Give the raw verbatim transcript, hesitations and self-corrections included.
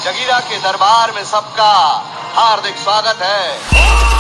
जगीरा के दरबार में सबका हार्दिक स्वागत है।